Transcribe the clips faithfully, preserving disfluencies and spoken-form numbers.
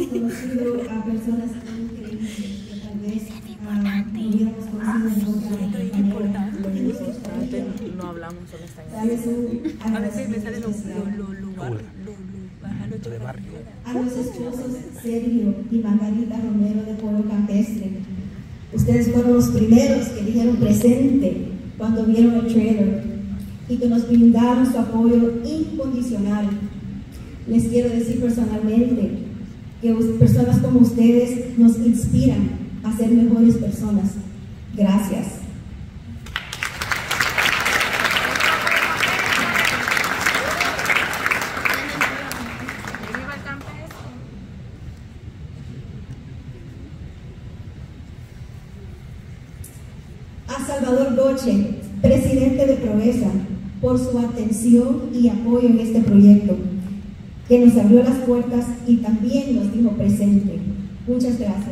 conocido a personas increíbles que tal vez uh, hubiéramos conocido en otra manera. No hablamos honestamente. Tal vez un a veces me sale lo lo lo de barrio. A los esposos Sergio y Margarita Romero de Pueblo Campestre. Ustedes fueron los primeros que dijeron presente cuando vieron el trailer y que nos brindaron su apoyo incondicional. Les quiero decir personalmente que personas como ustedes nos inspiran a ser mejores personas. Gracias. A Salvador Goche, presidente de Provesa, por su atención y apoyo en este proyecto, que nos abrió las puertas y también nos dijo presente. Muchas gracias.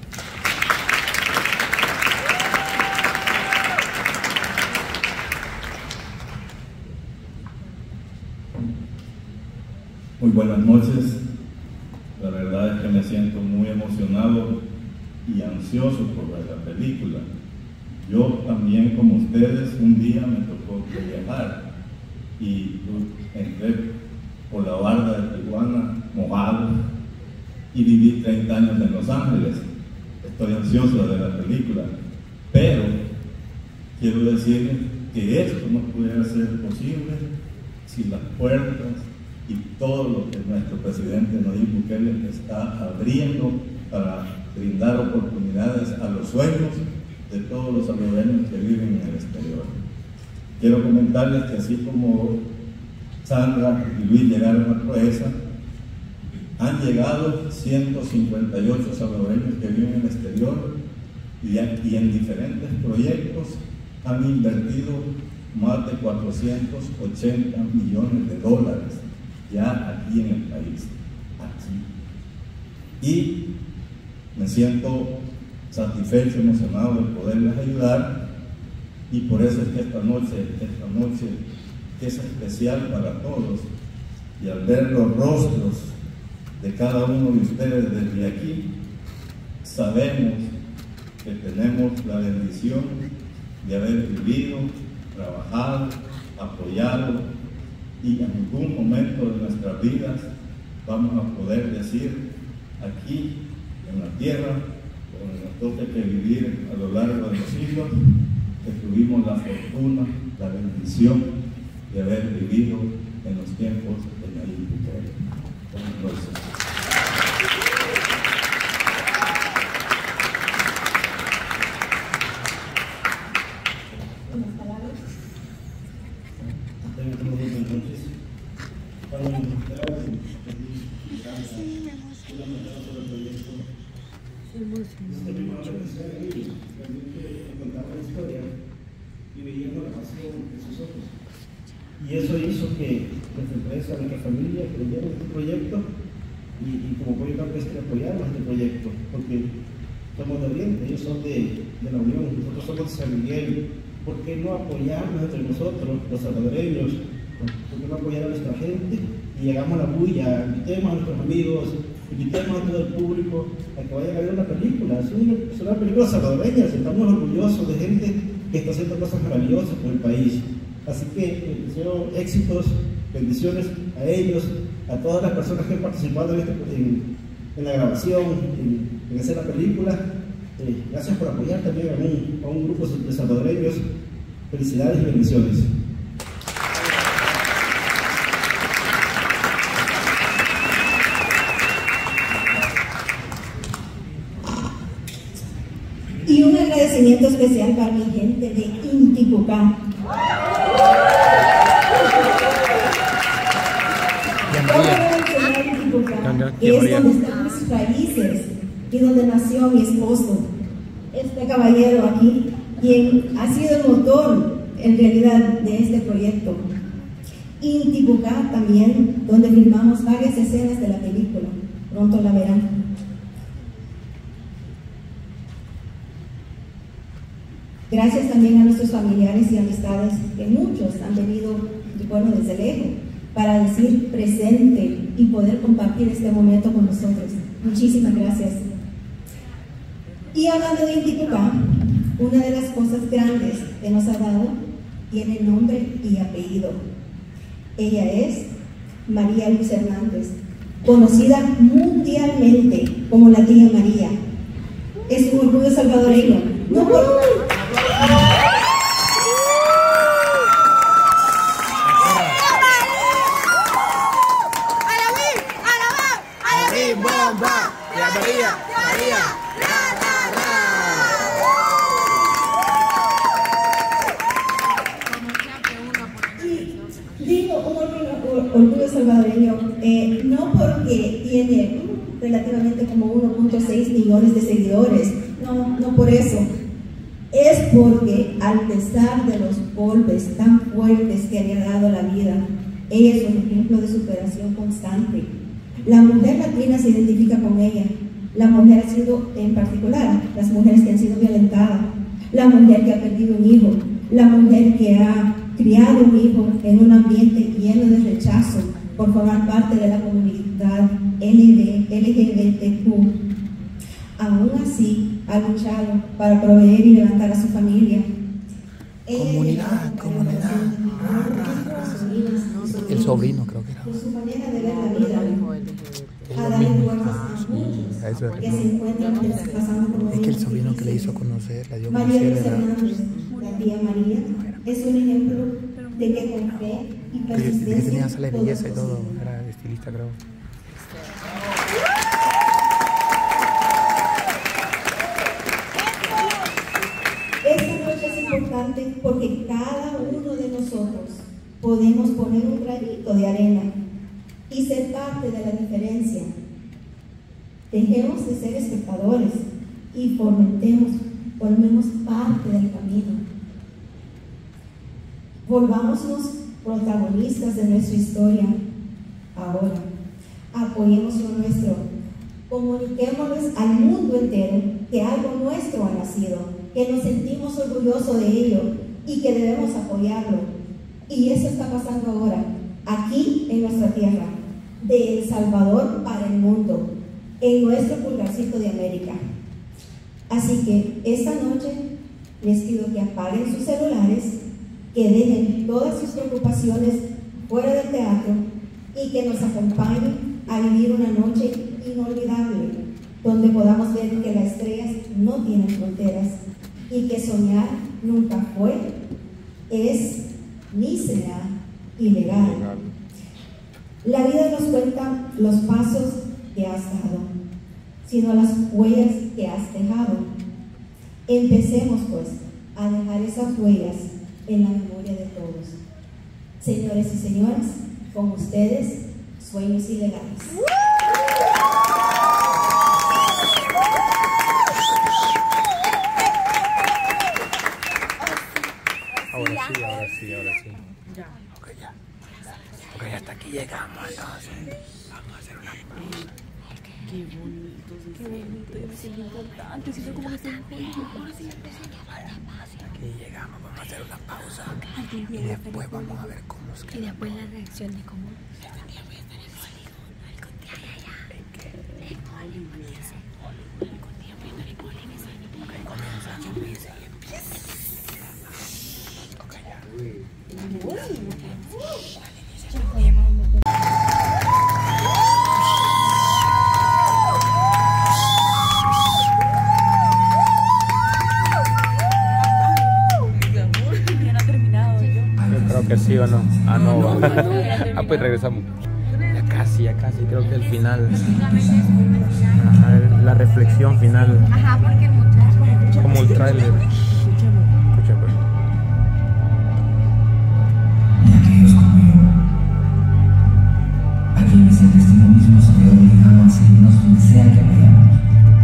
Muy buenas noches. La verdad es que me siento muy emocionado y ansioso por ver la película. Yo también, como ustedes, un día me tocó viajar y entré por la barda de Tijuana mojado y viví treinta años en Los Ángeles. Estoy ansioso de ver la película, pero quiero decirles que esto no pudiera ser posible si las puertas y todo lo que nuestro presidente Nayib Bukele está abriendo para brindar oportunidades a los sueños de todos los salvadoreños que viven en el exterior. Quiero comentarles que así como Sandra y Luis llegaron a Proeza, han llegado ciento cincuenta y ocho salvadoreños que viven en el exterior y, y en diferentes proyectos han invertido más de cuatrocientos ochenta millones de dólares ya aquí en el país, aquí. Y me siento satisfecho, emocionado de poderles ayudar, y por eso es que esta noche, esta noche es especial para todos, y al ver los rostros de cada uno de ustedes desde aquí, sabemos que tenemos la bendición de haber vivido, trabajado, apoyado, y en algún momento de nuestras vidas vamos a poder decir aquí en la tierra, donde nos toque que vivir a lo largo de los siglos, que tuvimos la fortuna, la bendición de haber vivido en los tiempos de Nayib Bukele. Buenas noches. Y eso hizo que nuestra empresa, nuestra familia creyera en este proyecto y, y como Pueblo Campestre apoyamos este proyecto, porque somos de Oriente, ellos son de, de la Unión, nosotros somos de San Miguel. ¿Por qué no apoyarnos entre nosotros, los salvadoreños? ¿Por qué no apoyar a nuestra gente? Y llegamos a la bulla, invitemos a nuestros amigos, invitemos a todo el público a que vayan a ver una película. Es una, es una película salvadoreña, estamos orgullosos de gente que está haciendo cosas maravillosas por el país. Así que les deseo éxitos, bendiciones a ellos, a todas las personas que han participado en, este, en, en la grabación, en, en hacer la película. Eh, gracias por apoyar también a un, a un grupo de salvadoreños. Felicidades y bendiciones. Y un agradecimiento especial para mi gente de Intibucá. Que es donde están mis raíces y donde nació mi esposo, este caballero aquí, quien ha sido el motor en realidad de este proyecto. Intibucá también, donde filmamos varias escenas de la película, pronto la verán. Gracias también a nuestros familiares y amistades, que muchos han venido, bueno, desde lejos, para decir presente y poder compartir este momento con nosotros. Muchísimas Muchísimas gracias. Y hablando de Intipucá, una de las cosas grandes que nos ha dado tiene nombre y apellido. Ella es María Luz Hernández, conocida mundialmente como la tía María. Es un orgullo salvadoreño. No por... Orgullo salvadoreño, eh, no porque tiene relativamente como uno punto seis millones de seguidores, no, no por eso, es porque al pesar de los golpes tan fuertes que le ha dado la vida, ella es un ejemplo de superación constante. La mujer latina se identifica con ella, la mujer ha sido, en particular, las mujeres que han sido violentadas, la mujer que ha perdido un hijo, la mujer que ha criado un hijo en un ambiente lleno de rechazo por formar parte de la comunidad L G B T Q. Aún así, ha luchado para proveer y levantar a su familia. Comunidad, comunidad. El sobrino creo que era. Por su manera de ver la vida, a dar fuerzas a muchos que se encuentran pasando por momentos. Es que el sobrino que le hizo conocer, la dio a María conocer, Luz ¿verdad? Hernández, la tía María, es un ejemplo de que con fe y De, persistencia de que tenía sala de todo belleza y es todo, posible. era estilista creo. Esta noche es importante porque cada uno de nosotros podemos poner un granito de arena y ser parte de la diferencia. Dejemos de ser espectadores y fomentemos, formemos parte del camino. Volvámonos protagonistas de nuestra historia ahora. Apoyemos lo nuestro. Comuniquémosles al mundo entero que algo nuestro ha nacido, que nos sentimos orgullosos de ello y que debemos apoyarlo. Y eso está pasando ahora, aquí en nuestra tierra, de El Salvador para el mundo, en nuestro pulgarcito de América. Así que esta noche les pido que apaguen sus celulares, que dejen todas sus preocupaciones fuera del teatro y que nos acompañen a vivir una noche inolvidable, donde podamos ver que las estrellas no tienen fronteras y que soñar nunca fue, es ni será ilegal. La vida nos cuenta los pasos que has dado, sino las huellas que has dejado. Empecemos pues a dejar esas huellas en la memoria de todos. Señores y señoras, con ustedes, Sueños Ilegales. Ahora sí, ahora sí, ahora sí. Ya. Ok, ya. Ok, hasta aquí llegamos entonces. Vamos a hacer una pausa. Qué bonito, qué bonito, yo me siento importante, siento como que estoy Hasta aquí llegamos, vamos a hacer una pausa. Y después vamos a ver cómo es que... Y después la reacción de cómo algún día voy a estar en Hollywood, algún día allá. ¿En qué? En Hollywood, dice. Algún día voy a estar en Hollywood. Ok, comienza, empieza y empieza. Ok, ya. Creo que sí o no. Ah, no. No, no, no, Ah, pues regresamos. Ya casi, ya casi. Creo que el final. Ajá, la reflexión final. Ajá, porque el muchacho. Como el tráiler. Escucha, pues. Y aquellos como yo, a quienes el destino mismo se ve obligado a seguirnos donde sea que vayamos.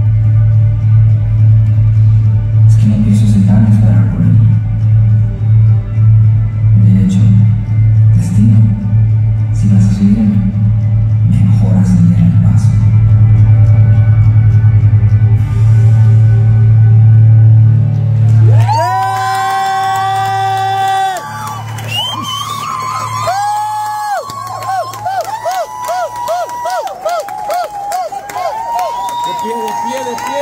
Es que no pienso sentarme a esperar por él. De hecho, destino, si vas a seguirme, mejor acelerar el paso. pie, de pie, de pie.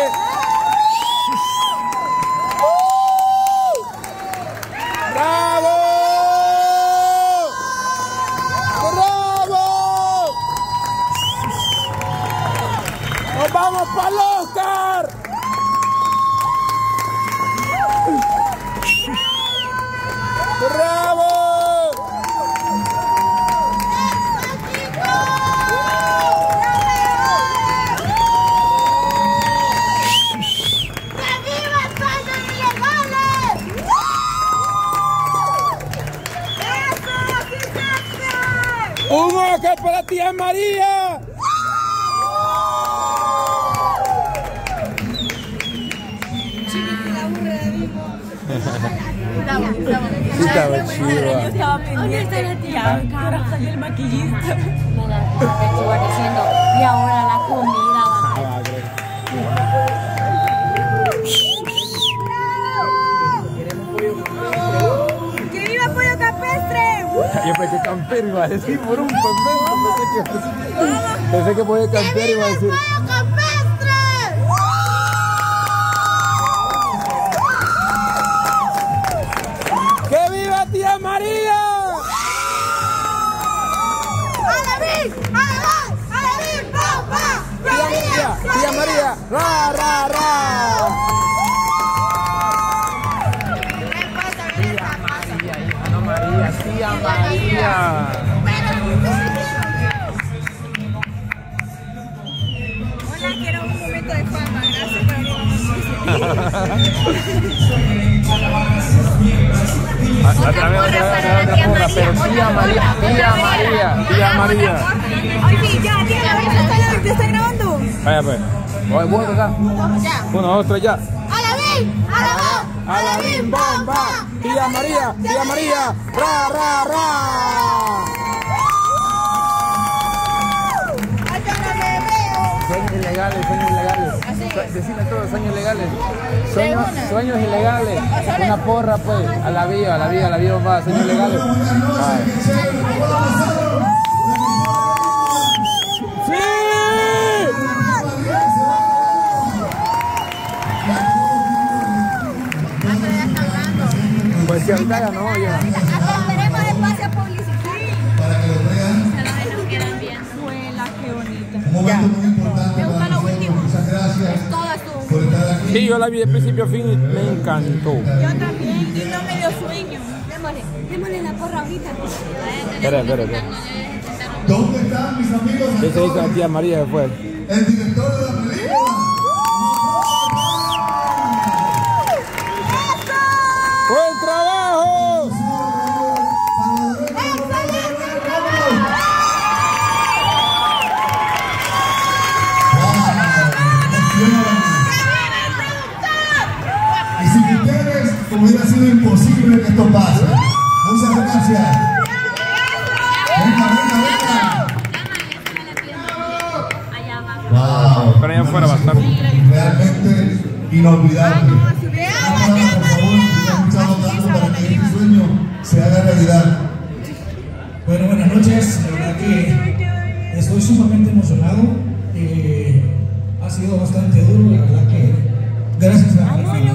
¡Bravo! ¡Bravo! ¡Nos vamos para el Oscar! ¡Bravo! ¡Un Oscar para tía María! Sí, estaba chido. Yo estaba pendiente. Ya, ahora salió el maquillista. Te estuvo diciendo, y ahora la comida. ¡Que viva Pollo Campestre! Yo pensé que Campero iba a decir por un momento. Pensé que, pensé que Pollo Campero iba a decir. ¡Que viva tía María! ¡Alabín! ¡Alabín! ¡Alabín! ¡Papá! Tía María, tía María, ra, ra, ra. Tía María, hija, no María, tía María. Hola, quiero un momento de fama. Gracias por venir. Otra vez, otra vez, otra vez, otra porra, pero tía María, tía María, tía María. Ay, sí, ya, tía María, ¿te está grabando? Vaya pues, voy, voy acá. Uno, dos, tres, ya. ¡Alabín! ¡Alabín! ¡Alabín, bomba! ¡Tía María, tía María! ¡Ra, ra, ra! Sueños ilegales, sueños ilegales. Decime todos, sueños ilegales. Sueños, sueños ilegales. Una porra, pues. A la vida, a la vida, a la vida, va. Sueños ilegales. ¡Sí! Pues si ahorita ya no, ya. Hasta veremos espacio publicitario. Para que lo vean. Nos quedan bien. Abuela, qué bonita. Un momento muy importante. Me gusta lo último. Muchas gracias Todo estuvo. por estar aquí. Sí, yo la vi de principio a fin y me encantó. Yo también, y no me dio sueño. Démosle, démosle la porra ahorita. Espera, espera, espera. ¿Dónde están mis amigos? ¿Qué se dice la tía María después? El director de la película. ¡Buen trabajo! Y sin ustedes hubiera sido imposible que esto pase. Muchas gracias. Venga, venga, venga. Wow. Pero allá afuera va a estar. Realmente inolvidable. Por favor, escuchado tanto para que este sueño se haga realidad. Bueno, buenas noches. La verdad que estoy sumamente emocionado. Eh, ha sido bastante duro, la verdad que gracias a la familia.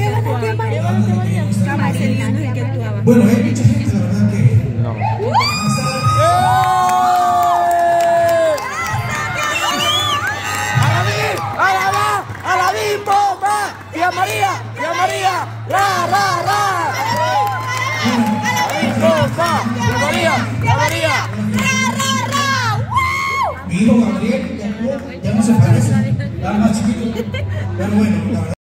Bueno, hay mucha gente, la verdad que No. ¡Alabín, bomba! ¡Tía María! ¡Tía María! ¡Ra, ra, ra! ¡Alabín, bomba! ¡Tía María! ¡Tía María! mi hijo Gabriel ya no, ya no se parece, está más chiquito. Pero bueno, la verdad.